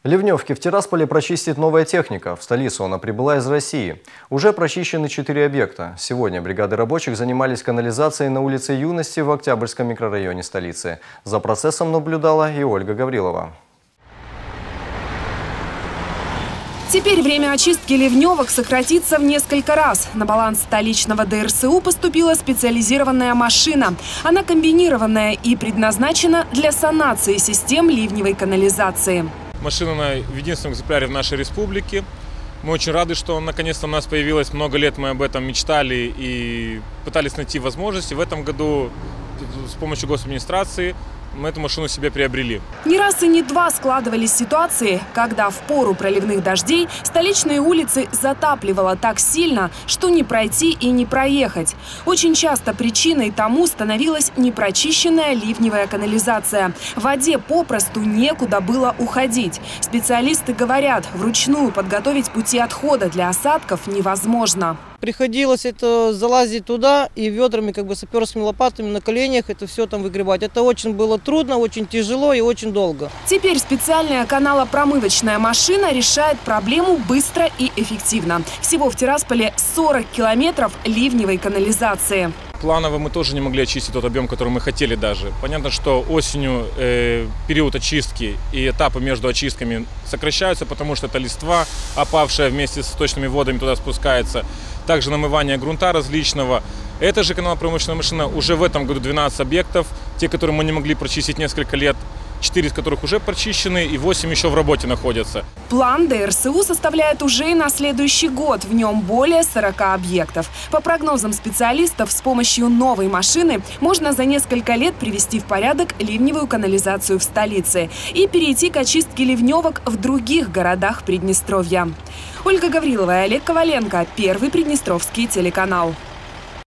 Ливневки в Тирасполе прочистит новая техника. В столицу она прибыла из России. Уже прочищены 4 объекта. Сегодня бригады рабочих занимались канализацией на улице Юности в Октябрьском микрорайоне столицы. За процессом наблюдала и Ольга Гаврилова. Теперь время очистки ливневок сократится в несколько раз. На баланс столичного ДРСУ поступила специализированная машина. Она комбинированная и предназначена для санации систем ливневой канализации. Машина в единственном экземпляре в нашей республике. Мы очень рады, что наконец-то у нас появилась. Много лет мы об этом мечтали и пытались найти возможности. В этом году с помощью госадминистрации мы эту машину себе приобрели. Не раз и не два складывались ситуации, когда в пору проливных дождей столичные улицы затапливало так сильно, что не пройти и не проехать. Очень часто причиной тому становилась непрочищенная ливневая канализация. В воде попросту некуда было уходить. Специалисты говорят, вручную подготовить пути отхода для осадков невозможно. Приходилось это залазить туда и ведрами, саперскими лопатами на коленях это все там выгребать. Это очень было трудно, очень тяжело и очень долго. Теперь специальная каналопромывочная машина решает проблему быстро и эффективно. Всего в Тирасполе 40 километров ливневой канализации. Планово мы тоже не могли очистить тот объем, который мы хотели даже. Понятно, что осенью период очистки и этапы между очистками сокращаются, потому что это листва, опавшая вместе с сточными водами, туда спускается. Также намывание грунта различного. Эта же каналопромывочная машина уже в этом году 12 объектов, те, которые мы не могли прочистить несколько лет, 4 из которых уже прочищены и 8 еще в работе находятся. План ДРСУ составляет уже и на следующий год. В нем более 40 объектов. По прогнозам специалистов, с помощью новой машины можно за несколько лет привести в порядок ливневую канализацию в столице и перейти к очистке ливневок в других городах Приднестровья. Ольга Гаврилова и Олег Коваленко. Первый Приднестровский телеканал.